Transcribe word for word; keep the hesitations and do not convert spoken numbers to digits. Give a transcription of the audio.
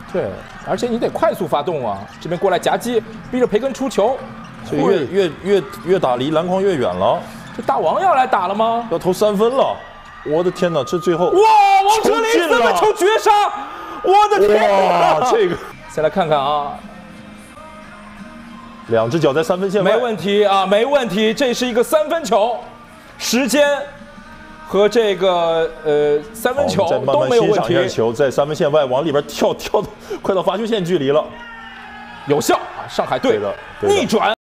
对，而且你得快速发动啊！这边过来夹击，逼着培根出球， 这越越越越打离篮筐越远了。 这大王要来打了吗？ 要投三分了！我的天哪，这最后哇，王哲林三分球绝杀！我的天哇，这个再来看看啊， 两只脚在三分线外， 没问题啊，没问题，这是一个三分球，时间和这个呃三分球都没有问题。 球在三分线外往里边跳，跳的快到罚球线距离了， 有效啊！上海队的逆转。